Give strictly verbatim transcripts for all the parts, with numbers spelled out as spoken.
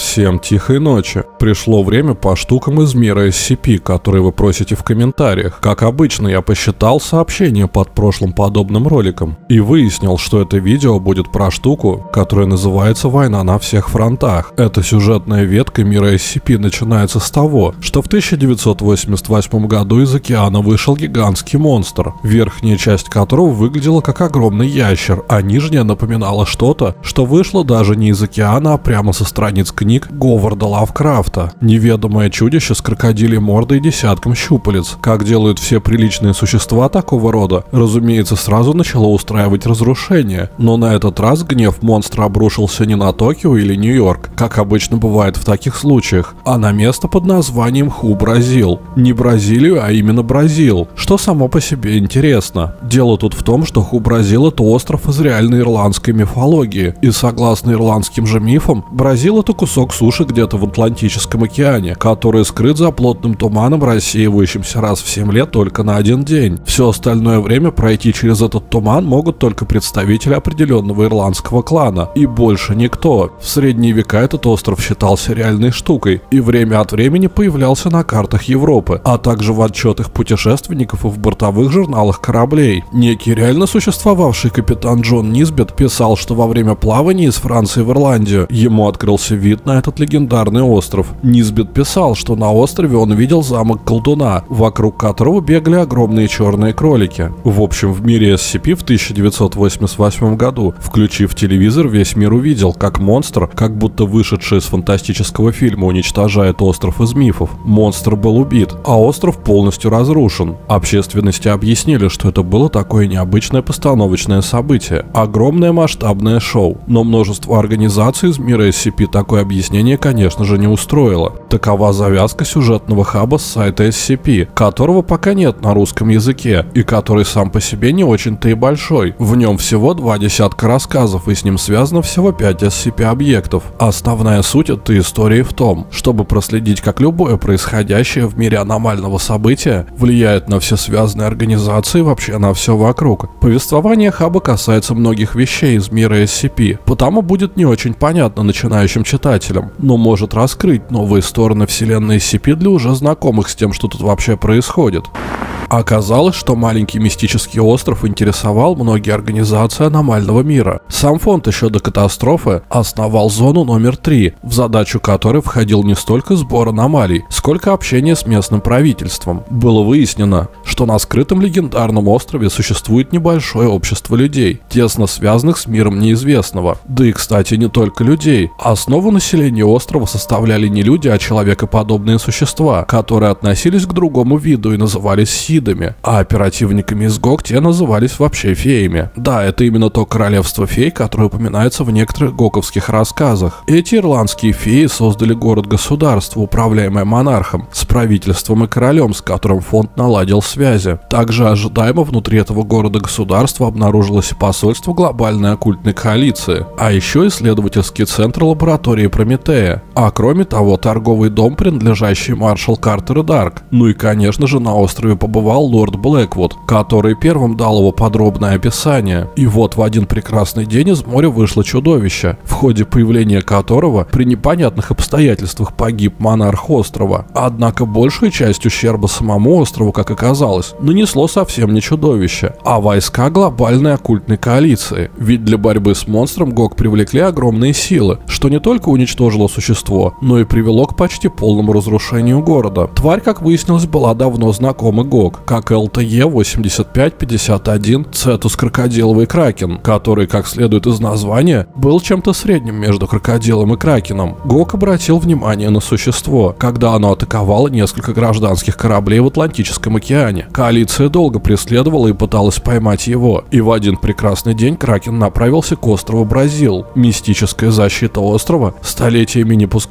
Всем тихой ночи. Пришло время по штукам из мира эс си пи, которые вы просите в комментариях. Как обычно, я посчитал сообщение под прошлым подобным роликом и выяснил, что это видео будет про штуку, которая называется «Война на всех фронтах». Эта сюжетная ветка мира эс си пи начинается с того, что в тысяча девятьсот восемьдесят восьмом году из океана вышел гигантский монстр, верхняя часть которого выглядела как огромный ящер, а нижняя напоминала что-то, что вышло даже не из океана, а прямо со страниц книг Говарда Лавкрафта. Неведомое чудище с крокодилей мордой и десятком щупалец. Как делают все приличные существа такого рода, разумеется, сразу начало устраивать разрушение, но на этот раз гнев монстра обрушился не на Токио или Нью-Йорк, как обычно бывает в таких случаях, а на место под названием Ху-Бразил. Не Бразилию, а именно Бразил, что само по себе интересно. Дело тут в том, что Ху-Бразил — это остров из реальной ирландской мифологии, и согласно ирландским же мифам, Бразил — это кусок суши где-то в Атлантическом океане, который скрыт за плотным туманом, рассеивающимся раз в семь лет только на один день. Все остальное время пройти через этот туман могут только представители определенного ирландского клана, и больше никто. В средние века этот остров считался реальной штукой, и время от времени появлялся на картах Европы, а также в отчетах путешественников и в бортовых журналах кораблей. Некий реально существовавший капитан Джон Нисбет писал, что во время плавания из Франции в Ирландию ему открылся вид на этот легендарный остров. Нисбет писал, что на острове он видел замок колдуна, вокруг которого бегали огромные черные кролики. В общем, в мире эс си пи в тысяча девятьсот восемьдесят восьмом году, включив телевизор, весь мир увидел, как монстр, как будто вышедший из фантастического фильма, уничтожает остров из мифов. Монстр был убит, а остров полностью разрушен. Общественности объяснили, что это было такое необычное постановочное событие, огромное масштабное шоу, но множество организаций из мира эс си пи такое объяснение, конечно же, не устроило. Такова завязка сюжетного хаба с сайта эс си пи, которого пока нет на русском языке, и который сам по себе не очень-то и большой. В нем всего два десятка рассказов, и с ним связано всего пять эс си пи объектов. Основная суть этой истории в том, чтобы проследить, как любое происходящее в мире аномального события влияет на все связанные организации и вообще на все вокруг. Повествование хаба касается многих вещей из мира эс си пи, потому будет не очень понятно начинающим читателям, но может раскрыть новые стороны вселенной эс си пи для уже знакомых с тем, что тут вообще происходит. Оказалось, что маленький мистический остров интересовал многие организации аномального мира. Сам фонд еще до катастрофы основал зону номер три, в задачу которой входил не столько сбор аномалий, сколько общение с местным правительством. Было выяснено, что на скрытом легендарном острове существует небольшое общество людей, тесно связанных с миром неизвестного. Да и, кстати, не только людей. Основу населения острова составляли не люди, а человекоподобные существа, которые относились к другому виду и назывались сидами, а оперативниками из ГОК те назывались вообще феями. Да, это именно то королевство фей, которое упоминается в некоторых гоковских рассказах. Эти ирландские феи создали город-государство, управляемое монархом, с правительством и королем, с которым фонд наладил связи. Также ожидаемо внутри этого города-государства обнаружилось и посольство глобальной оккультной коалиции, а еще исследовательский центр лаборатории Прометея, а кроме того торговый дом, принадлежащий маршал Картер Дарк. Ну и конечно же на острове побывал лорд Блэквуд, который первым дал его подробное описание. И вот в один прекрасный день из моря вышло чудовище, в ходе появления которого при непонятных обстоятельствах погиб монарх острова. Однако большую часть ущерба самому острову, как оказалось, нанесло совсем не чудовище, а войска глобальной оккультной коалиции. Ведь для борьбы с монстром ГОК привлекли огромные силы, что не только уничтожило существо, но и привело к почти полному разрушению города. Тварь, как выяснилось, была давно знакома ГОК, как эл тэ е восемьдесят пять пятьдесят один Цетус крокодиловый кракен, который, как следует из названия, был чем-то средним между крокодилом и кракеном. ГОК обратил внимание на существо, когда оно атаковало несколько гражданских кораблей в Атлантическом океане. Коалиция долго преследовала и пыталась поймать его, и в один прекрасный день кракен направился к острову Бразил. Мистическая защита острова, столетиями не пускавшая к нему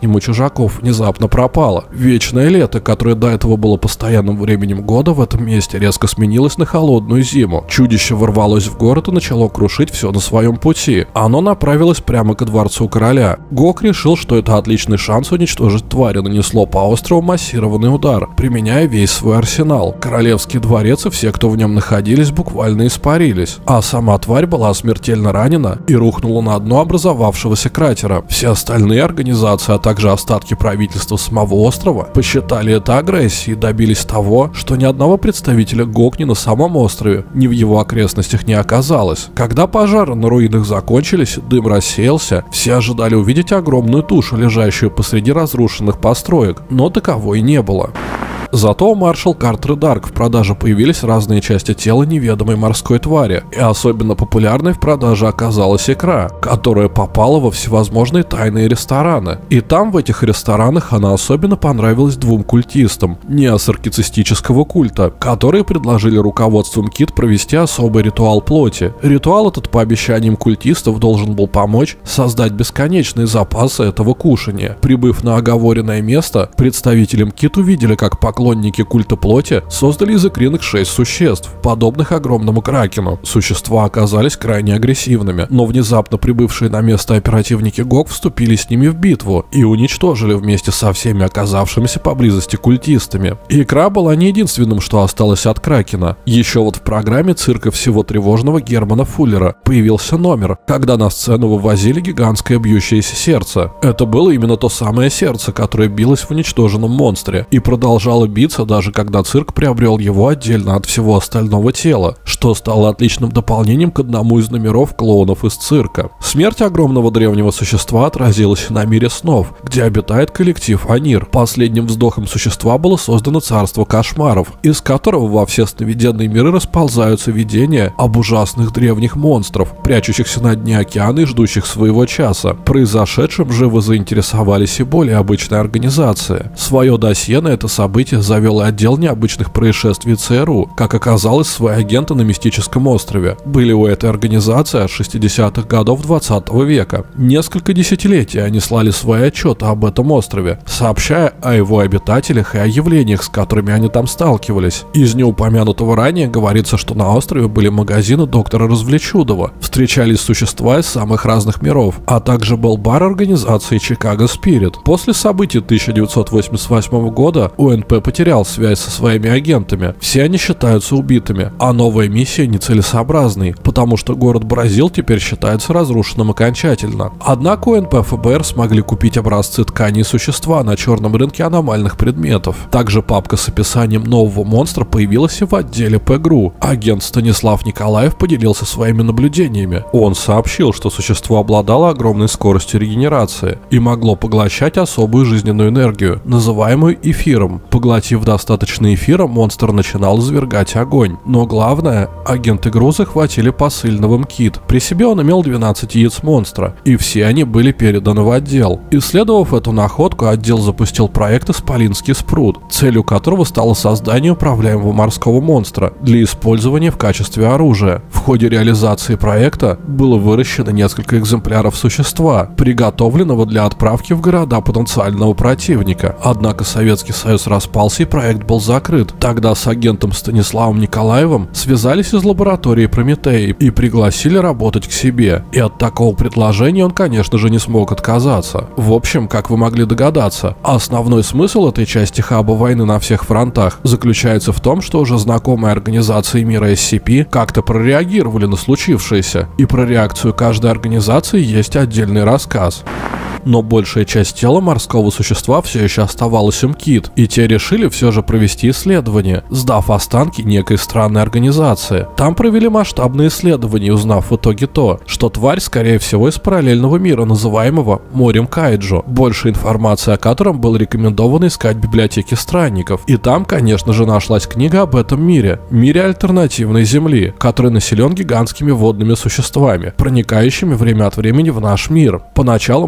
по-летнему чужаков внезапно пропало. Вечное лето, которое до этого было постоянным временем года в этом месте, резко сменилось на холодную зиму. Чудище ворвалось в город и начало крушить все на своем пути. Оно направилось прямо ко дворцу короля. Гог решил, что это отличный шанс уничтожить тварь, и нанесло по острову массированный удар, применяя весь свой арсенал. Королевский дворец и все, кто в нем находились, буквально испарились. А сама тварь была смертельно ранена и рухнула на дно образовавшегося кратера. Все остальные организации, а также остатки правительства самого острова посчитали это агрессией и добились того, что ни одного представителя Гог ни на самом острове, ни в его окрестностях не оказалось. Когда пожары на руинах закончились, дым рассеялся, все ожидали увидеть огромную тушу, лежащую посреди разрушенных построек, но таковой не было. Зато у маршал Картер и Дарк в продаже появились разные части тела неведомой морской твари, и особенно популярной в продаже оказалась икра, которая попала во всевозможные тайные рестораны. И там, в этих ресторанах, она особенно понравилась двум культистам неосаркицистического культа, которые предложили руководству МКИТ провести особый ритуал плоти. Ритуал этот, по обещаниям культистов, должен был помочь создать бесконечные запасы этого кушания. Прибыв на оговоренное место, представители МКИТ увидели, как поклонники культа плоти создали из икринок шесть существ, подобных огромному кракену. Существа оказались крайне агрессивными, но внезапно прибывшие на место оперативники Гог вступили с ними в битву и уничтожили вместе со всеми оказавшимися поблизости культистами. Икра была не единственным, что осталось от кракена. Еще вот в программе цирка всего тревожного Германа Фуллера появился номер, когда на сцену вывозили гигантское бьющееся сердце. Это было именно то самое сердце, которое билось в уничтоженном монстре и продолжало биться, даже когда цирк приобрел его отдельно от всего остального тела, что стало отличным дополнением к одному из номеров клоунов из цирка. Смерть огромного древнего существа отразилась на мире снов, где обитает коллектив Анир. Последним вздохом существа было создано царство кошмаров, из которого во все сновиденные миры расползаются видения об ужасных древних монстров, прячущихся на дне океана и ждущих своего часа. Произошедшим живо заинтересовались и более обычные организации. Свое досье на это событие завел и отдел необычных происшествий ЦРУ. Как оказалось, свои агенты на мистическом острове были у этой организации от шестидесятых годов двадцатого века. Несколько десятилетий они слали свои отчеты об этом острове, сообщая о его обитателях и о явлениях, с которыми они там сталкивались. Из неупомянутого ранее говорится, что на острове были магазины доктора Развлечудова, встречались существа из самых разных миров, а также был бар организации Chicago Spirit. После событий тысяча девятьсот восемьдесят восьмого года У Н П потерял связь со своими агентами. Все они считаются убитыми, а новая миссия нецелесообразной, потому что город Бразил теперь считается разрушенным окончательно. Однако У Н П и Ф Б Р смогли купить образцы тканей существа на черном рынке аномальных предметов. Также папка с описанием нового монстра появилась и в отделе П Г Р У. Агент Станислав Николаев поделился своими наблюдениями. Он сообщил, что существо обладало огромной скоростью регенерации и могло поглощать особую жизненную энергию, называемую эфиром. Поглотив достаточно эфира, монстр начинал извергать огонь. Но главное, агенты ГРУ захватили посыльного МКИТ. При себе он имел двенадцать яиц монстра, и все они были переданы в отдел. Исследовав эту находку, отдел запустил проект «Исполинский спрут», целью которого стало создание управляемого морского монстра для использования в качестве оружия. В ходе реализации проекта было выращено несколько экземпляров существа, приготовленного для отправки в города потенциального противника. Однако Советский Союз распался и проект был закрыт. Тогда с агентом Станиславом Николаевым связались из лаборатории Прометея и пригласили работать к себе. И от такого предложения он, конечно же, не смог отказаться. В общем, как вы могли догадаться, основной смысл этой части хаба войны на всех фронтах заключается в том, что уже знакомые организации мира эс си пи как-то прореагировали на случившееся, и про реакцию каждой организации есть отдельный рассказ. Но большая часть тела морского существа все еще оставалась у МКИТ, и те решили все же провести исследование, сдав останки некой странной организации. Там провели масштабные исследования, узнав в итоге то, что тварь, скорее всего, из параллельного мира, называемого морем Кайджо, больше информации о котором было рекомендовано искать в библиотеке странников. И там, конечно же, нашлась книга об этом мире, мире альтернативной Земли, который населен гигантскими водными существами, проникающими время от времени в наш мир. Поначалу мне показалось,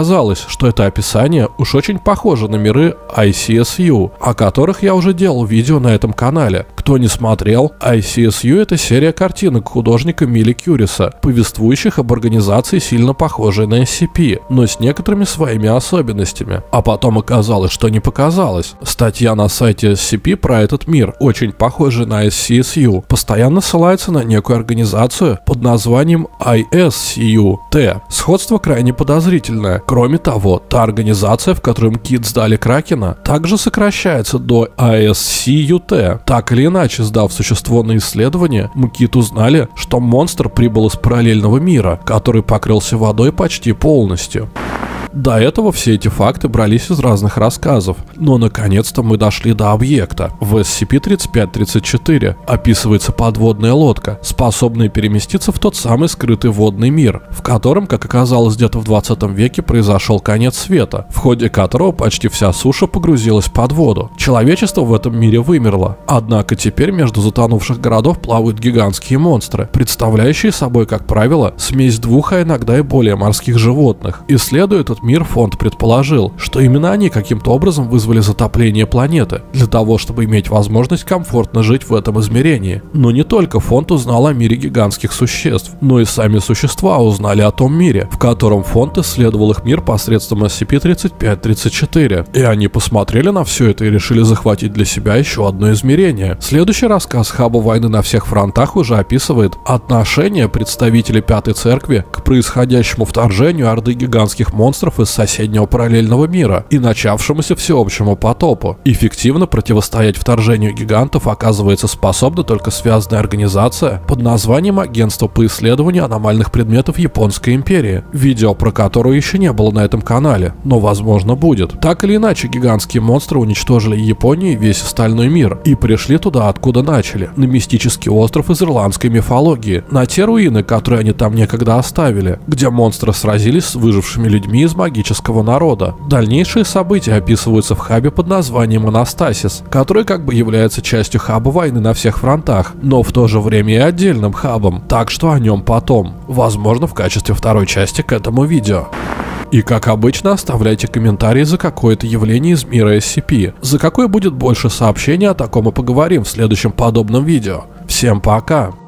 оказалось, что это описание уж очень похоже на миры ай си эс ю, о которых я уже делал видео на этом канале. Кто не смотрел, ай си эс ю — это серия картинок художника Милли Кюриса, повествующих об организации, сильно похожей на эс си пи, но с некоторыми своими особенностями. А потом оказалось, что не показалось. Статья на сайте эс си пи про этот мир, очень похожий на ай си эс ю, постоянно ссылается на некую организацию под названием ай эс си ю ти. Сходство крайне подозрительное. Кроме того, та организация, в которой МКИТ сдали Кракена, также сокращается до ай эс си ю ти. Так или иначе, сдав существо на исследование, МКИТ узнали, что монстр прибыл из параллельного мира, который покрылся водой почти полностью. До этого все эти факты брались из разных рассказов, но наконец-то мы дошли до объекта. В эс си пи тридцать пять тридцать четыре описывается подводная лодка, способная переместиться в тот самый скрытый водный мир, в котором, как оказалось, где-то в двадцатом веке произошел конец света, в ходе которого почти вся суша погрузилась под воду. Человечество в этом мире вымерло, однако теперь между затонувших городов плавают гигантские монстры, представляющие собой, как правило, смесь двух, а иногда и более морских животных. Исследуя этот мир, фонд предположил, что именно они каким-то образом вызвали затопление планеты, для того, чтобы иметь возможность комфортно жить в этом измерении. Но не только фонд узнал о мире гигантских существ, но и сами существа узнали о том мире, в котором фонд исследовал их мир посредством эс си пи тридцать пять тридцать четыре. И они посмотрели на все это и решили захватить для себя еще одно измерение. Следующий рассказ Хаба войны на всех фронтах уже описывает отношение представителей Пятой Церкви к происходящему вторжению орды гигантских монстров из соседнего параллельного мира и начавшемуся всеобщему потопу. Эффективно противостоять вторжению гигантов оказывается способна только связанная организация под названием Агентство по исследованию аномальных предметов Японской империи, видео про которое еще не было на этом канале, но возможно будет. Так или иначе, гигантские монстры уничтожили Японию и весь остальной мир и пришли туда, откуда начали, на мистический остров из ирландской мифологии, на те руины, которые они там некогда оставили, где монстры сразились с выжившими людьми из магического народа. Дальнейшие события описываются в хабе под названием Анастасис, который как бы является частью хаба войны на всех фронтах, но в то же время и отдельным хабом, так что о нем потом, возможно, в качестве второй части к этому видео. И как обычно, оставляйте комментарии за какое-то явление из мира эс си пи, за какое будет больше сообщений, о таком и поговорим в следующем подобном видео. Всем пока!